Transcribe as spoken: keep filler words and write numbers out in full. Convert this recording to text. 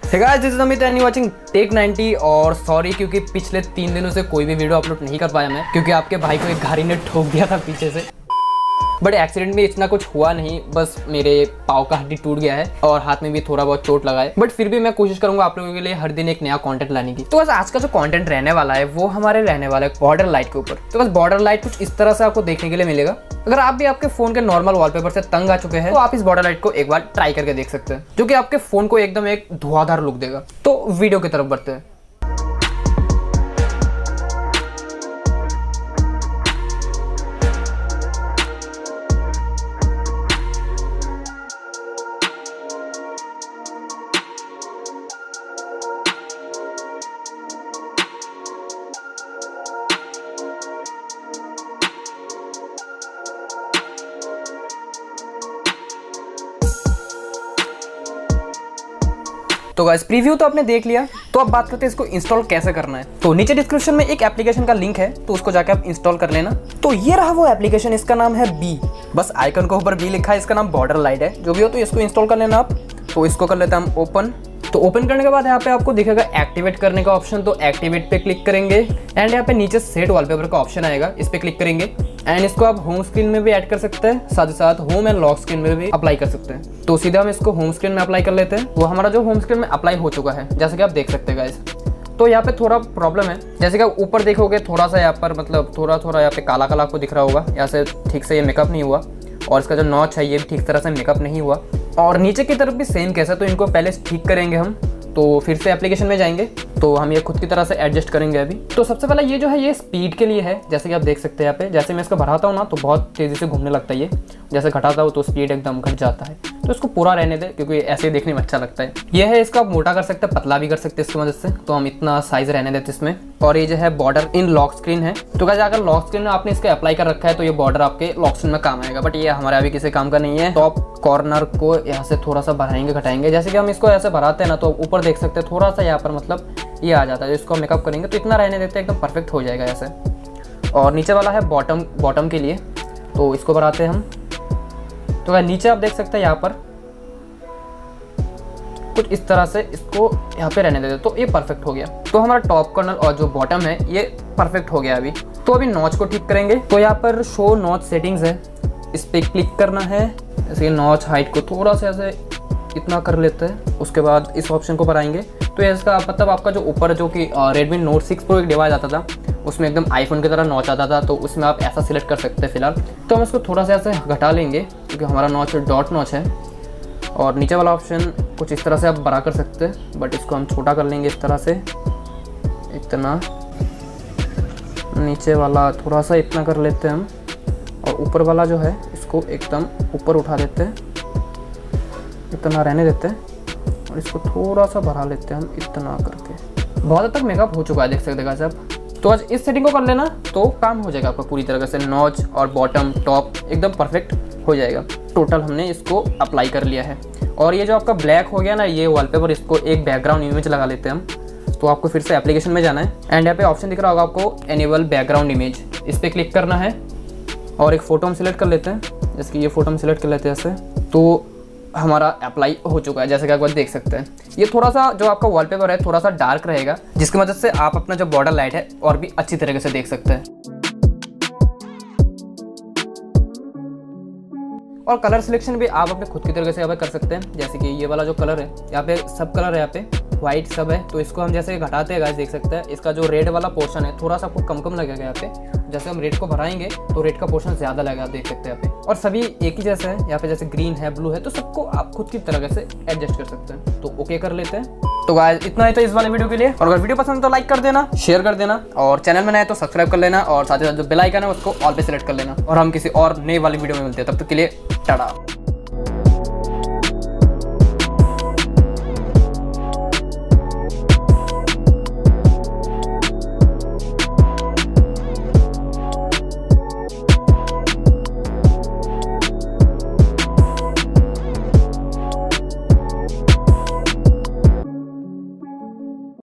Hey guys, this is Amit and you watching tech ninety. और sorry क्योंकि पिछले तीन दिनों से कोई भी वीडियो अपलोड नहीं कर पाया मैं, क्योंकि आपके भाई को एक गाड़ी ने ठोक दिया था पीछे से। बट एक्सीडेंट में इतना कुछ हुआ नहीं, बस मेरे पाँव का हड्डी टूट गया है और हाथ में भी थोड़ा बहुत चोट लगा है। बट फिर भी मैं कोशिश करूंगा आप लोगों के लिए हर दिन एक नया कंटेंट लाने की। तो बस आज का जो कंटेंट रहने वाला है वो हमारे रहने वाला है बॉर्डर लाइट के ऊपर। तो बस बॉर्डर लाइट कुछ इस तरह से आपको देखने के लिए मिलेगा। अगर आप भी आपके फोन के नॉर्मल वॉलपेपर से तंग आ चुके हैं तो आप इस बॉर्डर लाइट को एक बार ट्राई करके देख सकते हैं, जो कि आपके फोन को एकदम एक धुआंधार लुक देगा। तो वीडियो की तरफ बढ़ते हैं। तो गाइस, प्रीव्यू तो आपने देख लिया, तो अब बात करते हैं इसको इंस्टॉल कैसे करना है। तो नीचे डिस्क्रिप्शन में एक एप्लीकेशन का लिंक है, तो उसको जाके आप इंस्टॉल कर लेना। तो ये रहा वो एप्लीकेशन, इसका नाम है बी। बस आइकन के ऊपर बी लिखा है, इसका नाम बॉर्डर लाइट है। जो भी हो तो इसको इंस्टॉल कर लेना आप। तो इसको कर लेते हैं हम ओपन। तो ओपन करने के बाद यहाँ पे आपको दिखेगा एक्टिवेट करने का ऑप्शन, तो एक्टिवेट पे क्लिक करेंगे एंड यहाँ पे नीचे सेट वॉलपेपर का ऑप्शन आएगा, इस पे क्लिक करेंगे एंड इसको आप होम स्क्रीन में भी ऐड कर सकते हैं, साथ ही साथ होम एंड लॉक स्क्रीन में भी अप्लाई कर सकते हैं। तो सीधा हम इसको होम स्क्रीन में अप्लाई कर लेते हैं। वो हमारा जो होम स्क्रीन में अप्लाई हो चुका है, जैसे कि आप देख सकते हैं गाइस। तो यहाँ पे थोड़ा प्रॉब्लम है, जैसे कि आप ऊपर देखोगे थोड़ा सा यहाँ पर मतलब थोड़ा थोड़ा यहाँ पे काला काला आपको दिख रहा होगा, यहाँ से ठीक से ये मेकअप नहीं हुआ और इसका जो नॉच है ये भी ठीक तरह से मेकअप नहीं हुआ। और नीचे की तरफ भी सेम केस है, तो इनको पहले ठीक करेंगे हम। तो फिर से एप्लीकेशन में जाएंगे, तो हम ये खुद की तरह से एडजस्ट करेंगे अभी। तो सबसे पहले ये जो है ये स्पीड के लिए है, जैसे कि आप देख सकते हैं यहाँ पे। जैसे मैं इसको बढ़ाता हूँ ना तो बहुत तेज़ी से घूमने लगता है ये, जैसे घटाता हूँ तो स्पीड एकदम घट जाता है। तो इसको पूरा रहने दे, क्योंकि ऐसे देखने में अच्छा लगता है। ये है इसका, आप मोटा कर सकते हैं, पतला भी कर सकते हैं इसकी मदद से। तो हम इतना साइज रहने देते इसमें। और ये जो है बॉर्डर इन लॉक स्क्रीन है, तो क्या अगर लॉक स्क्रीन में आपने इसको अप्लाई कर रखा है तो ये बॉर्डर आपके लॉक स्क्रीन में काम आएगा। बट ये हमारे अभी किसी काम का नहीं है। टॉप कॉर्नर को यहाँ से थोड़ा सा बढ़ाएंगे घटाएंगे, जैसे कि हम इसको ऐसे बढ़ाते हैं ना तो ऊपर देख सकते हैं थोड़ा सा यहाँ पर मतलब ये आ जाता है। इसको मेकअप करेंगे तो इतना रहने देते हैं, एकदम परफेक्ट हो जाएगा ऐसे। और नीचे वाला है बॉटम बॉटम के लिए, तो इसको बढ़ाते हैं हम। तो नीचे आप देख सकते हैं यहाँ पर कुछ इस तरह से इसको यहाँ पे रहने देते, तो ये परफेक्ट हो गया। तो हमारा टॉप कॉर्नर और जो बॉटम है ये परफेक्ट हो गया अभी। तो अभी नॉच को ठीक करेंगे, तो यहाँ पर शो नॉच सेटिंग्स है, इस पर क्लिक करना है। ऐसे नॉच हाइट को थोड़ा सा ऐसे इतना कर लेते हैं, उसके बाद इस ऑप्शन को पर आएंगे। तो इसका मतलब आपका जो ऊपर जो कि रेडमी नोट सिक्स प्रो एक डिवाइस आता था, उसमें एकदम आईफोन की तरह नॉच आता था, तो उसमें आप ऐसा सिलेक्ट कर सकते हैं फिलहाल। तो हम इसको थोड़ा सा ऐसे घटा लेंगे, क्योंकि हमारा नॉच डॉट नॉच है। और नीचे वाला ऑप्शन कुछ इस तरह से आप बड़ा कर सकते हैं, बट इसको हम छोटा कर लेंगे इस तरह से, इतना। नीचे वाला थोड़ा सा इतना कर लेते हैं हम, और ऊपर वाला जो है इसको एकदम ऊपर उठा देते हैं, इतना रहने देते हैं। और इसको थोड़ा सा बढ़ा लेते हैं हम इतना करके। बहुत हद तक मेकअप हो चुका है, देख सकते हैं सब। तो आज इस सेटिंग को कर लेना तो काम हो जाएगा आपका पूरी तरह से। नॉच और बॉटम टॉप एकदम परफेक्ट हो जाएगा। टोटल हमने इसको अप्लाई कर लिया है। और ये जो आपका ब्लैक हो गया ना ये वॉलपेपर, इसको एक बैकग्राउंड इमेज लगा लेते हैं हम। तो आपको फिर से एप्लीकेशन में जाना है एंड यहाँ पे ऑप्शन दिख रहा होगा आपको एनेबल बैकग्राउंड इमेज, इस पर क्लिक करना है। और एक फ़ोटो हम सिलेक्ट कर लेते हैं, जैसे कि ये फ़ोटो हम सिलेक्ट कर लेते हैं ऐसे। तो हमारा अप्लाई हो चुका है, जैसे कि आप देख सकते हैं। ये थोड़ा सा जो आपका वॉलपेपर है थोड़ा सा डार्क रहेगा, जिसकी मदद से आप अपना जो बॉर्डर लाइट है और भी अच्छी तरीके से देख सकते हैं। और कलर सिलेक्शन भी आप अपने खुद की तरीके से यहाँ पे कर सकते हैं, जैसे कि ये वाला जो कलर है यहाँ पे सब कलर है, यहाँ पे व्हाइट सब है। तो इसको हम जैसे घटाते हैं गाइस, देख सकते हैं इसका जो रेड वाला पोर्शन है थोड़ा सा आपको कम कम लगेगा यहाँ पे। जैसे हम रेड को बढ़ाएंगे तो रेड का पोर्शन ज़्यादा लगेगा, देख सकते हैं यहाँ पे। और सभी एक ही जैसे है, यहाँ पे जैसे ग्रीन है ब्लू है, तो सबको आप खुद की तरह से एडजस्ट कर सकते हैं। तो ओके कर लेते हैं। तो गाइस इतना ही था इस वाले वीडियो के लिए। और अगर वीडियो पसंद है तो लाइक कर देना, शेयर कर देना, और चैनल में नए तो सब्सक्राइब कर लेना, और साथ ही साथ जो बेल आइकन है उसको ऑल पे सेलेक्ट कर लेना। और हम किसी और नए वाली वीडियो में मिलते हैं, तब तक के लिए टाटा।